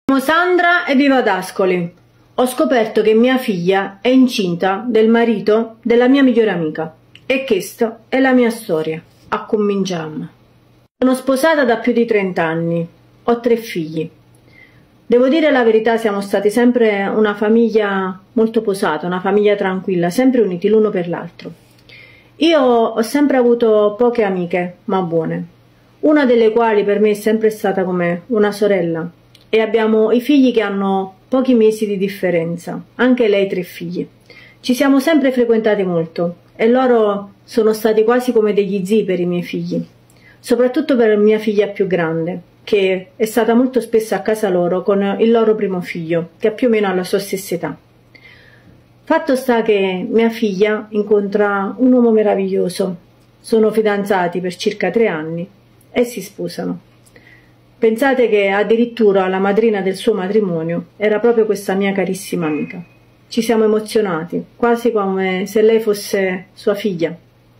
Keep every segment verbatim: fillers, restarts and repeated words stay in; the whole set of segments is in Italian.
Sono Sandra e vivo ad Ascoli. Ho scoperto che mia figlia è incinta del marito della mia migliore amica e questa è la mia storia. Accominciamo. Sono sposata da più di trenta anni, ho tre figli. Devo dire la verità, siamo stati sempre una famiglia molto posata, una famiglia tranquilla, sempre uniti l'uno per l'altro. Io ho sempre avuto poche amiche, ma buone, una delle quali per me è sempre stata come una sorella. E abbiamo i figli che hanno pochi mesi di differenza, anche lei tre figli. Ci siamo sempre frequentati molto e loro sono stati quasi come degli zii per i miei figli, soprattutto per mia figlia più grande, che è stata molto spesso a casa loro con il loro primo figlio, che ha più o meno la sua stessa età. Fatto sta che mia figlia incontra un uomo meraviglioso, sono fidanzati per circa tre anni e si sposano. Pensate che addirittura la madrina del suo matrimonio era proprio questa mia carissima amica. Ci siamo emozionati, quasi come se lei fosse sua figlia.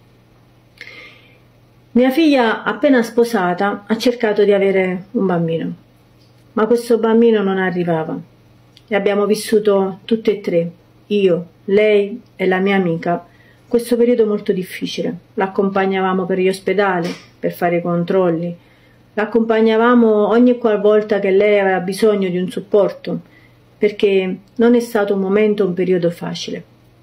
Mia figlia, appena sposata, ha cercato di avere un bambino, ma questo bambino non arrivava. E abbiamo vissuto tutte e tre, io, lei e la mia amica, questo periodo molto difficile. L'accompagnavamo per gli ospedali, per fare i controlli. L'accompagnavamo ogni qualvolta che lei aveva bisogno di un supporto, perché non è stato un momento, un periodo facile.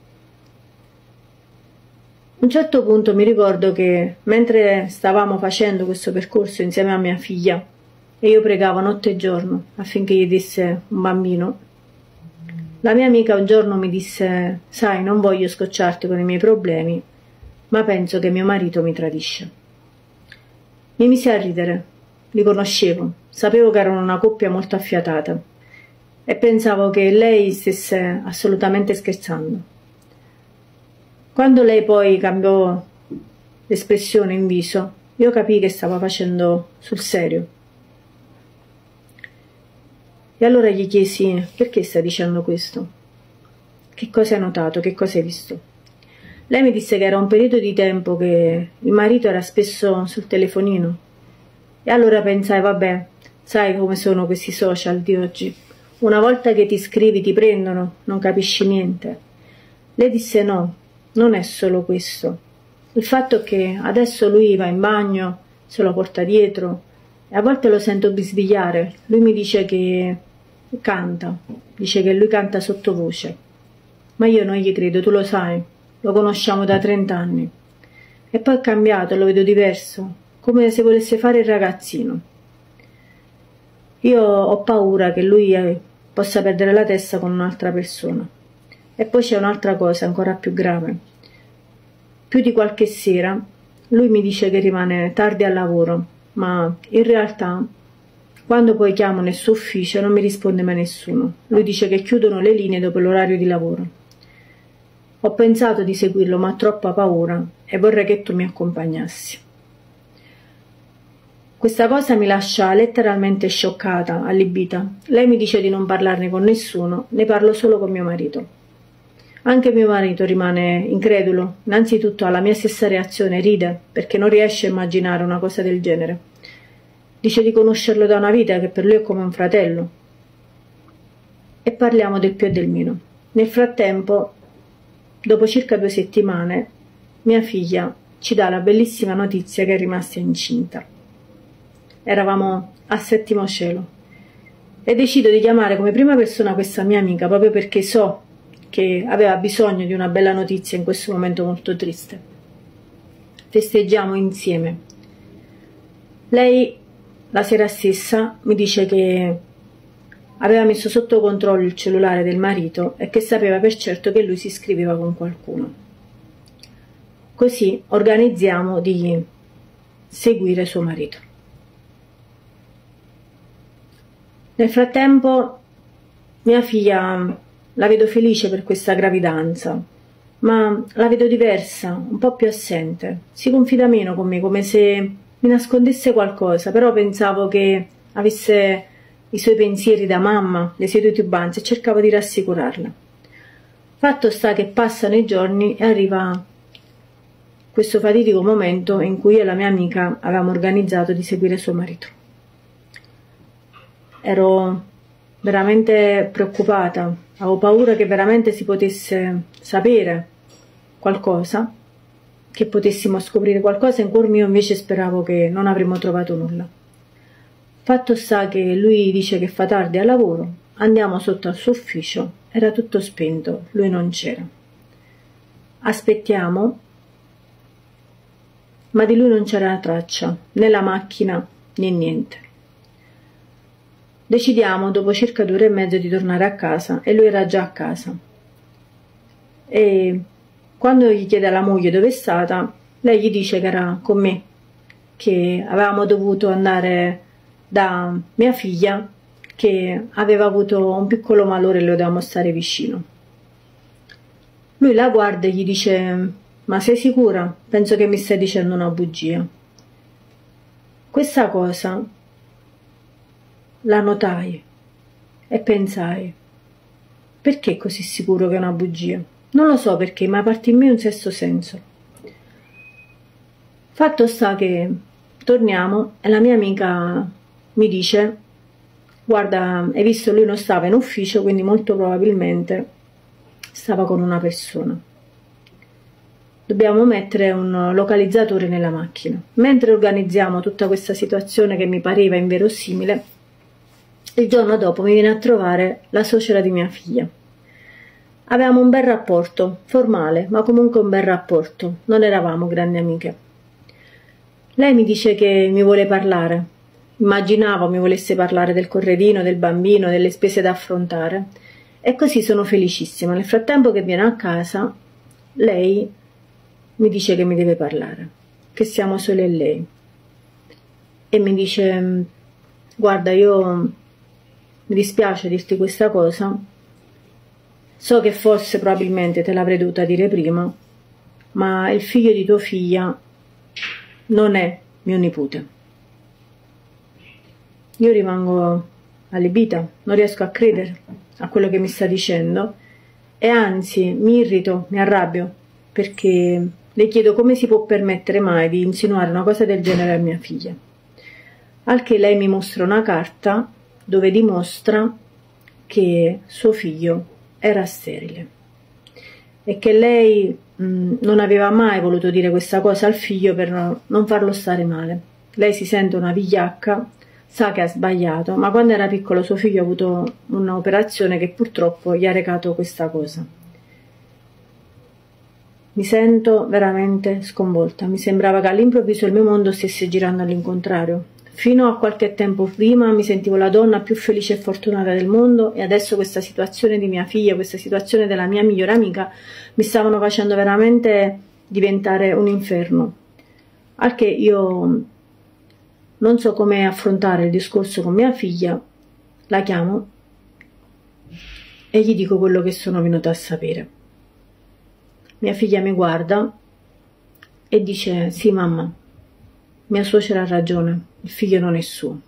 A un certo punto mi ricordo che mentre stavamo facendo questo percorso insieme a mia figlia, e io pregavo notte e giorno affinché gli desse un bambino, la mia amica un giorno mi disse: sai, non voglio scocciarti con i miei problemi, ma penso che mio marito mi tradisce. Mi misi a ridere. Li conoscevo, sapevo che erano una coppia molto affiatata e pensavo che lei stesse assolutamente scherzando. Quando lei poi cambiò l'espressione in viso, io capii che stava facendo sul serio. E allora gli chiesi: perché stai dicendo questo? Che cosa hai notato? Che cosa hai visto? Lei mi disse che era un periodo di tempo che il marito era spesso sul telefonino. E allora pensai: vabbè, sai come sono questi social di oggi, una volta che ti scrivi ti prendono, non capisci niente. Lei disse: no, non è solo questo, il fatto è che adesso lui va in bagno, se lo porta dietro e a volte lo sento bisbigliare. Lui mi dice che canta, dice che lui canta sottovoce, ma io non gli credo, tu lo sai, lo conosciamo da trenta anni. E poi è cambiato, lo vedo diverso, come se volesse fare il ragazzino. Io ho paura che lui possa perdere la testa con un'altra persona. E poi c'è un'altra cosa ancora più grave. Più di qualche sera lui mi dice che rimane tardi al lavoro, ma in realtà quando poi chiamo nel suo ufficio non mi risponde mai nessuno. Lui dice che chiudono le linee dopo l'orario di lavoro. Ho pensato di seguirlo, ma ho troppa paura e vorrei che tu mi accompagnassi. Questa cosa mi lascia letteralmente scioccata, allibita. Lei mi dice di non parlarne con nessuno, ne parlo solo con mio marito. Anche mio marito rimane incredulo, innanzitutto alla mia stessa reazione, ride, perché non riesce a immaginare una cosa del genere. Dice di conoscerlo da una vita, che per lui è come un fratello. E parliamo del più e del meno. Nel frattempo, dopo circa due settimane, mia figlia ci dà la bellissima notizia che è rimasta incinta. Eravamo al settimo cielo e decido di chiamare come prima persona questa mia amica proprio perché so che aveva bisogno di una bella notizia in questo momento molto triste. Festeggiamo insieme. Lei la sera stessa mi dice che aveva messo sotto controllo il cellulare del marito e che sapeva per certo che lui si scriveva con qualcuno. Così organizziamo di seguire suo marito. Nel frattempo mia figlia la vedo felice per questa gravidanza, ma la vedo diversa, un po' più assente. Si confida meno con me, come se mi nascondesse qualcosa, però pensavo che avesse i suoi pensieri da mamma, le sue titubanze, e cercavo di rassicurarla. Fatto sta che passano i giorni e arriva questo fatidico momento in cui io e la mia amica avevamo organizzato di seguire suo marito. Ero veramente preoccupata, avevo paura che veramente si potesse sapere qualcosa, che potessimo scoprire qualcosa, in cuor mio invece speravo che non avremmo trovato nulla. Fatto sta che lui dice che fa tardi al lavoro, andiamo sotto al suo ufficio, era tutto spento, lui non c'era. Aspettiamo, ma di lui non c'era una traccia, né la macchina né niente. Decidiamo dopo circa due ore e mezzo di tornare a casa e lui era già a casa. E quando gli chiede alla moglie dove è stata, lei gli dice che era con me, che avevamo dovuto andare da mia figlia che aveva avuto un piccolo malore e lo dovevamo stare vicino. Lui la guarda e gli dice: ma sei sicura? Penso che mi stai dicendo una bugia. Questa cosa la notai e pensai: perché così sicuro che è una bugia? Non lo so perché, ma parte in me un sesto senso. Fatto sta che torniamo e la mia amica mi dice: guarda, hai visto, lui non stava in ufficio, quindi molto probabilmente stava con una persona. Dobbiamo mettere un localizzatore nella macchina. Mentre organizziamo tutta questa situazione che mi pareva inverosimile, il giorno dopo mi viene a trovare la suocera di mia figlia. Avevamo un bel rapporto, formale, ma comunque un bel rapporto, non eravamo grandi amiche. Lei mi dice che mi vuole parlare. Immaginavo mi volesse parlare del corredino, del bambino, delle spese da affrontare. E così sono felicissima. Nel frattempo che viene a casa, lei mi dice che mi deve parlare, che siamo solo e lei. E mi dice: guarda, io mi dispiace dirti questa cosa, so che forse probabilmente te l'avrei dovuta dire prima, ma il figlio di tua figlia non è mio nipote. Io rimango allibita, non riesco a credere a quello che mi sta dicendo e anzi mi irrito, mi arrabbio, perché le chiedo come si può permettere mai di insinuare una cosa del genere a mia figlia. Al che lei mi mostra una carta dove dimostra che suo figlio era sterile e che lei mh, non aveva mai voluto dire questa cosa al figlio per non farlo stare male. Lei si sente una vigliacca, sa che ha sbagliato, ma quando era piccolo suo figlio ha avuto un'operazione che purtroppo gli ha recato questa cosa. Mi sento veramente sconvolta, mi sembrava che all'improvviso il mio mondo stesse girando all'incontrario. Fino a qualche tempo prima mi sentivo la donna più felice e fortunata del mondo e adesso questa situazione di mia figlia, questa situazione della mia migliore amica mi stavano facendo veramente diventare un inferno. Al che io non so come affrontare il discorso con mia figlia, la chiamo e gli dico quello che sono venuta a sapere. Mia figlia mi guarda e dice: sì mamma, mia suocera ha ragione, il figlio non è suo.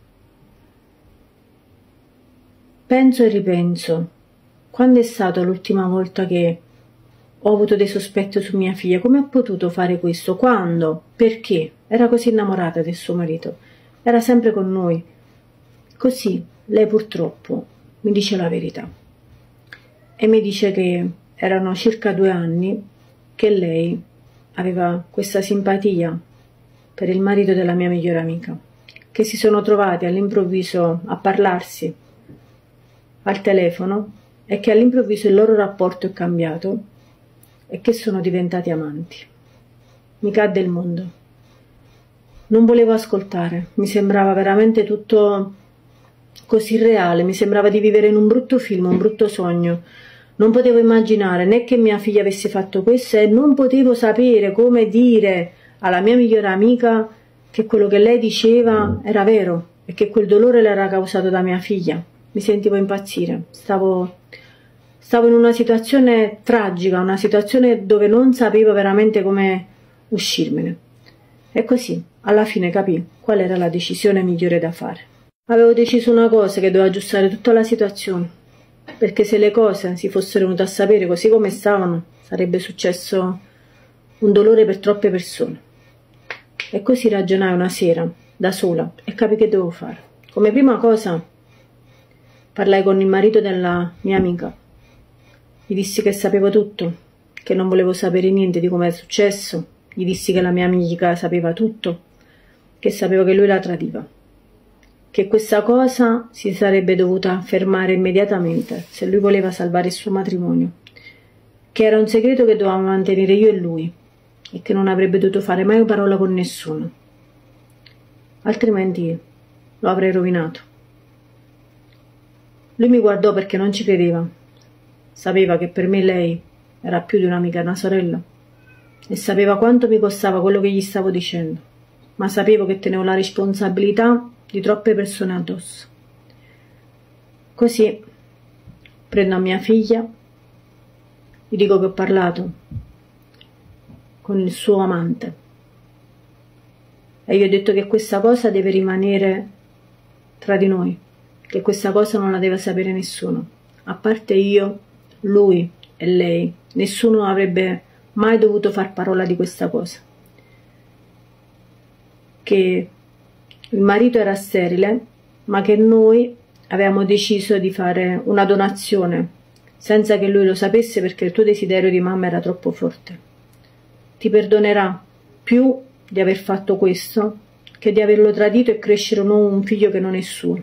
Penso e ripenso, quando è stata l'ultima volta che ho avuto dei sospetti su mia figlia? Come ho potuto fare questo? Quando? Perché? Era così innamorata del suo marito, era sempre con noi. Così lei purtroppo mi dice la verità e mi dice che erano circa due anni che lei aveva questa simpatia per il marito della mia migliore amica, che si sono trovati all'improvviso a parlarsi al telefono e che all'improvviso il loro rapporto è cambiato e che sono diventati amanti. Mi cadde il mondo. Non volevo ascoltare, mi sembrava veramente tutto così reale, mi sembrava di vivere in un brutto film, un brutto sogno. Non potevo immaginare né che mia figlia avesse fatto questo e non potevo sapere come dire alla mia migliore amica che quello che lei diceva era vero e che quel dolore l'era causato da mia figlia. Mi sentivo impazzire, stavo, stavo in una situazione tragica, una situazione dove non sapevo veramente come uscirmene. E così, alla fine capii qual era la decisione migliore da fare. Avevo deciso una cosa, che dovevo aggiustare tutta la situazione, perché se le cose si fossero venute a sapere così come stavano, sarebbe successo un dolore per troppe persone. E così ragionai una sera, da sola, e capii che dovevo fare. Come prima cosa, Parlai con il marito della mia amica. Gli dissi che sapevo tutto, che non volevo sapere niente di come è successo. Gli dissi che la mia amica sapeva tutto, che sapevo che lui la tradiva, che questa cosa si sarebbe dovuta fermare immediatamente se lui voleva salvare il suo matrimonio, che era un segreto che dovevamo mantenere io e lui e che non avrebbe dovuto fare mai parola con nessuno, altrimenti lo avrei rovinato. Lui mi guardò perché non ci credeva. Sapeva che per me lei era più di un'amica, una sorella, e sapeva quanto mi costava quello che gli stavo dicendo, ma sapevo che tenevo la responsabilità di troppe persone addosso. Così prendo a mia figlia, gli dico che ho parlato con il suo amante e gli ho detto che questa cosa deve rimanere tra di noi, che questa cosa non la deve sapere nessuno, a parte io, lui e lei. Nessuno avrebbe mai dovuto far parola di questa cosa, che il marito era sterile, ma che noi avevamo deciso di fare una donazione senza che lui lo sapesse, perché il tuo desiderio di mamma era troppo forte. Ti perdonerà più di aver fatto questo che di averlo tradito e crescere un, un figlio che non è suo.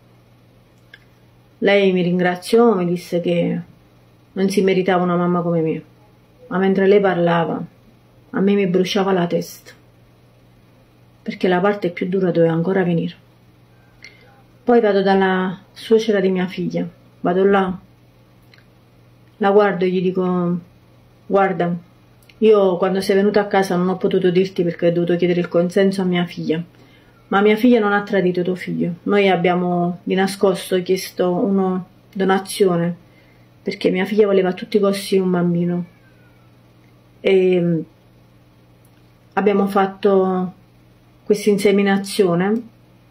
Lei mi ringraziò, mi disse che non si meritava una mamma come me, ma mentre lei parlava a me mi bruciava la testa, perché la parte più dura doveva ancora venire. Poi vado dalla suocera di mia figlia, vado là, la guardo e gli dico: guarda, io quando sei venuta a casa non ho potuto dirti perché ho dovuto chiedere il consenso a mia figlia, ma mia figlia non ha tradito tuo figlio. Noi abbiamo di nascosto chiesto una donazione perché mia figlia voleva a tutti i costi un bambino e abbiamo fatto questa inseminazione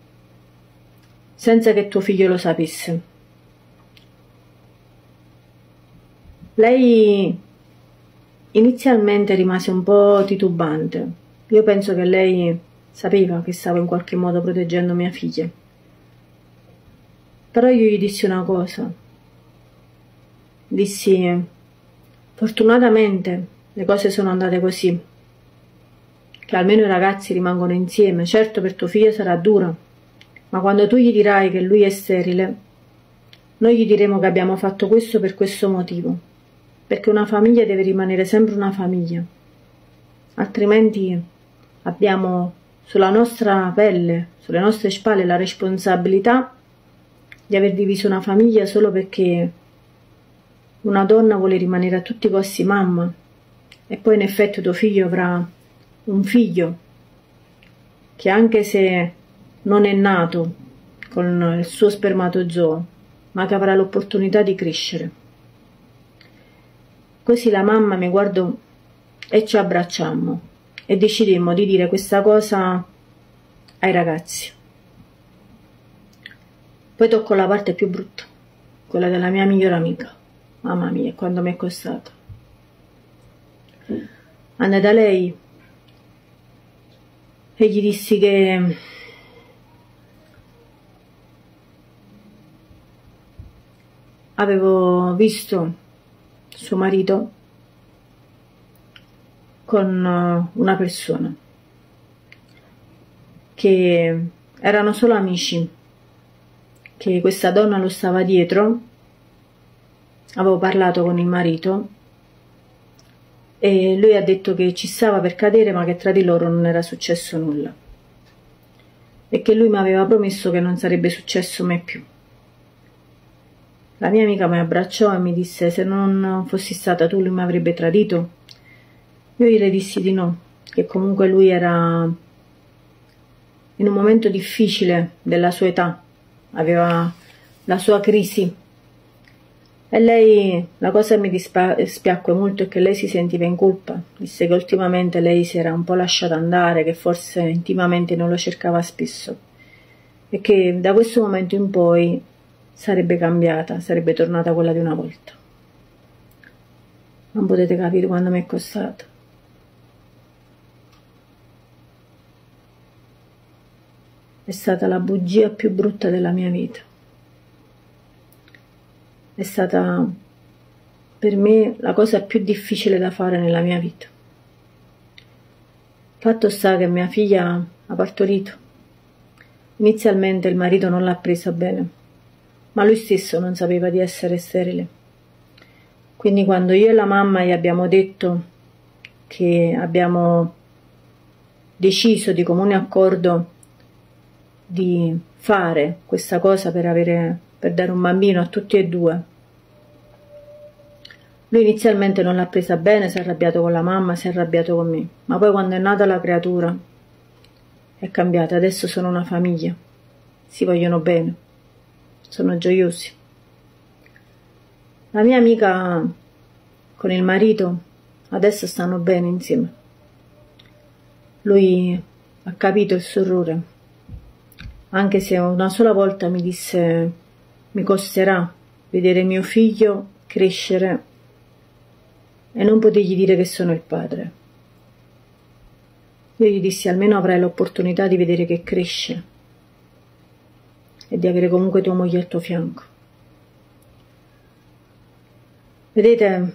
senza che tuo figlio lo sapesse. Lei inizialmente rimase un po' titubante. Io penso che lei sapeva che stavo in qualche modo proteggendo mia figlia. Però io gli dissi una cosa. Dissi: fortunatamente le cose sono andate così, che almeno i ragazzi rimangono insieme. Certo, per tuo figlio sarà dura, ma quando tu gli dirai che lui è sterile, noi gli diremo che abbiamo fatto questo per questo motivo, perché una famiglia deve rimanere sempre una famiglia, altrimenti abbiamo sulla nostra pelle, sulle nostre spalle, la responsabilità di aver diviso una famiglia solo perché una donna vuole rimanere a tutti i costi mamma, e poi in effetti tuo figlio avrà un figlio che, anche se non è nato con il suo spermatozoo, ma che avrà l'opportunità di crescere. Così la mamma mi guardò e ci abbracciammo e decidemmo di dire questa cosa ai ragazzi. Poi toccò la parte più brutta, quella della mia migliore amica. Mamma mia, quando mi è costato. Andai da lei e gli dissi che avevo visto suo marito con una persona, che erano solo amici, che questa donna lo stava dietro. Avevo parlato con il marito e lui ha detto che ci stava per cadere, ma che tra di loro non era successo nulla e che lui mi aveva promesso che non sarebbe successo mai più. La mia amica mi abbracciò e mi disse: se non fossi stata tu lui mi avrebbe tradito. Io gli dissi di no, che comunque lui era in un momento difficile della sua età, aveva la sua crisi. E lei, la cosa che mi dispiacque molto è che lei si sentiva in colpa, disse che ultimamente lei si era un po' lasciata andare, che forse intimamente non lo cercava spesso e che da questo momento in poi sarebbe cambiata, sarebbe tornata quella di una volta. Non potete capire quando mi è costato. È stata la bugia più brutta della mia vita. è stata per me la cosa più difficile da fare nella mia vita. Fatto sta che mia figlia ha partorito. Inizialmente il marito non l'ha presa bene, ma lui stesso non sapeva di essere sterile. Quindi quando io e la mamma gli abbiamo detto che abbiamo deciso di comune accordo di fare questa cosa per, avere, per dare un bambino a tutti e due, lui inizialmente non l'ha presa bene, si è arrabbiato con la mamma, si è arrabbiato con me, ma poi quando è nata la creatura è cambiata, adesso sono una famiglia, si vogliono bene, sono gioiosi. La mia amica con il marito adesso stanno bene insieme. Lui ha capito il suo errore, anche se una sola volta mi disse: mi costerà vedere mio figlio crescere e non potergli dire che sono il padre. Io gli dissi: almeno avrai l'opportunità di vedere che cresce e di avere comunque tua moglie al tuo fianco. Vedete,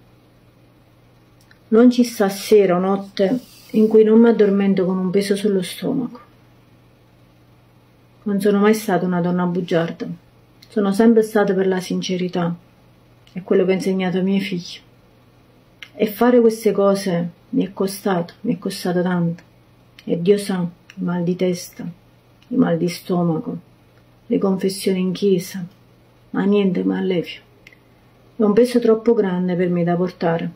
non ci sta sera o notte in cui non mi addormento con un peso sullo stomaco. Non sono mai stata una donna bugiarda, sono sempre stata per la sincerità, è quello che ho insegnato ai miei figli. E fare queste cose mi è costato, mi è costato tanto. E Dio sa, i mal di testa, i mal di stomaco, le confessioni in chiesa, ma niente mi allevia. È un peso troppo grande per me da portare.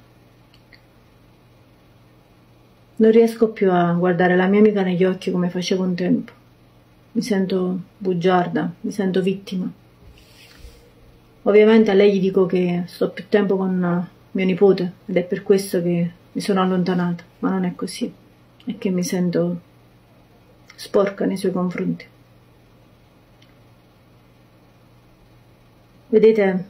Non riesco più a guardare la mia amica negli occhi come facevo un tempo. Mi sento bugiarda, mi sento vittima. Ovviamente a lei gli dico che sto più tempo con mio nipote ed è per questo che mi sono allontanata, ma non è così. È che mi sento sporca nei suoi confronti. Vedete,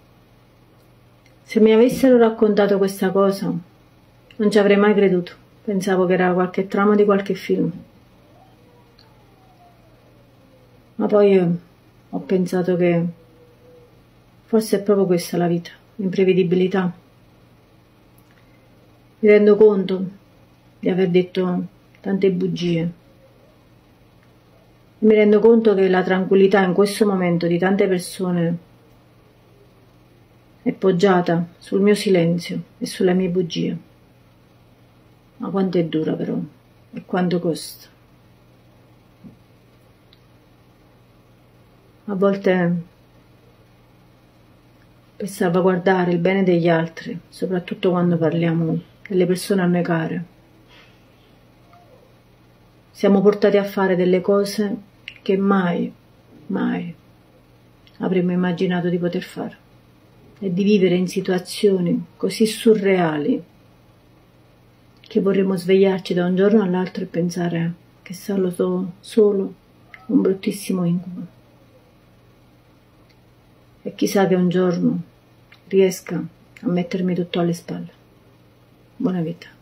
se mi avessero raccontato questa cosa non ci avrei mai creduto. Pensavo che era qualche trama di qualche film. Ma poi ho pensato che forse è proprio questa la vita, l'imprevedibilità. Mi rendo conto di aver detto tante bugie. E mi rendo conto che la tranquillità in questo momento di tante persone è poggiata sul mio silenzio e sulle mie bugie. Ma quanto è dura però, e quanto costa. A volte, per salvaguardare il bene degli altri, soprattutto quando parliamo delle persone a noi care, siamo portati a fare delle cose che mai, mai avremmo immaginato di poter fare, e di vivere in situazioni così surreali che vorremmo svegliarci da un giorno all'altro e pensare che è stato solo un bruttissimo incubo. E chissà che un giorno riesca a mettermi tutto alle spalle. Buona vita.